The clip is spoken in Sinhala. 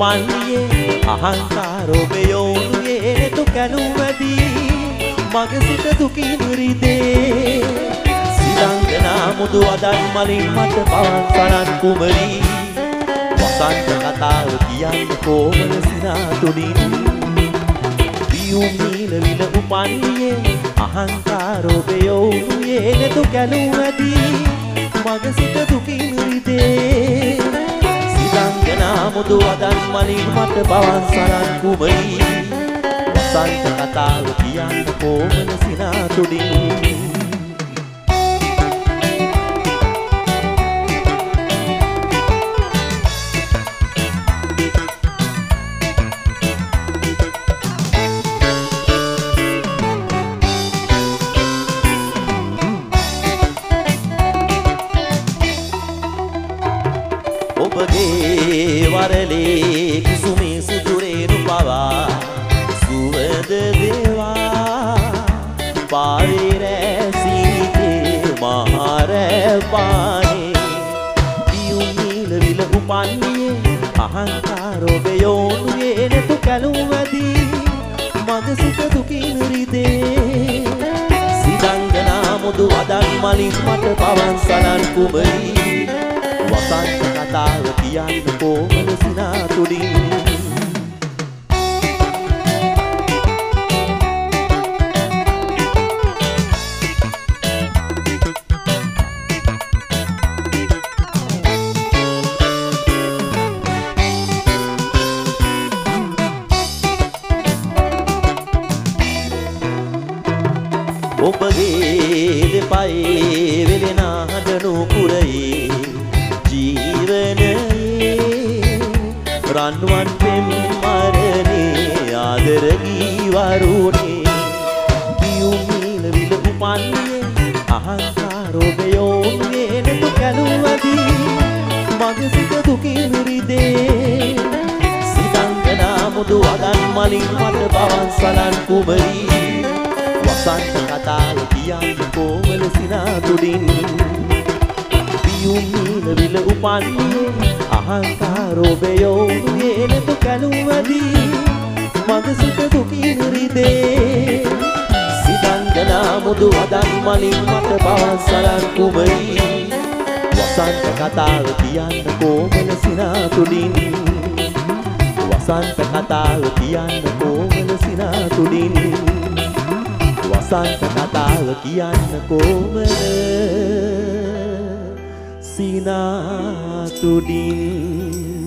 උපන්නේ අහංකාරෝපයෝනුයේ නෙතු කැලුවදී මගේ සිත දුකින් රිදේ සිලංගනා මුදු අදන් මලින් මට පවන් සනන් කුමරී වසන්ත කතාව කියන්න කොමන සිනාතුනින් පියුම් නීල විල උපන්නේ අහංකාරෝපයෝනුයේ නෙතු කැලුවදී මගේ සිත දුකින් රිදේ සිලංගනා මුදු අදන් මලින් මට පවන් සනන් කුමරී වසන්ත කතාව කියන්න කොමන සිනාතුනින් ඔබගේ වරලේ කුසුමේ සුදුරේනු පවා සුවඳ දේවා පාරේ රැසීගේ මහර පානේ පියුම් නීල විල උපන්නේ අහංකාරෝපයෝනුයේ නෙතු කැලුවදී මගේ සිත දුකින් රිදේ සිලංගනා මුදු අදන් මලින් මට පවන් සනන් කුමරී වසන්ත කතාව කියන්න කොමන සිනාතුලින් ඔබගේ දෙපයේ වෙලෙන හඬනු කුරයේ ජීවනයේ රන්වන් පෙම් මරණේ ආදර ගීවරුනේ පියුම් නීල විල උපන්නේ අහංකාරෝපයෝනුයේ නෙතු කැලුවදී මගේ සිත දුකින් රිදේ සිලංගනා මුදු අදන් මලින් මට පවන් සනන් කුමරී වසන්ත කතාව කියන්න කොමන සිනාතුලින් පියුම් නීල විල උපන්නේ අහංකාරෝපයෝනුයේ නෙතු කැලුවදී මගේ සිත දුකින් රිදේ සිලංගනා මුදු අදන් මලින් මට පවන් සනන් කුමරී වසන්ත කතාව කියන්න කොමන සිනාතුලින් වසන්ත කතාව කියන්න කොමන සිනාතුලින් වසන්ත කතාව කියන්න කොමන සිනාතුලින්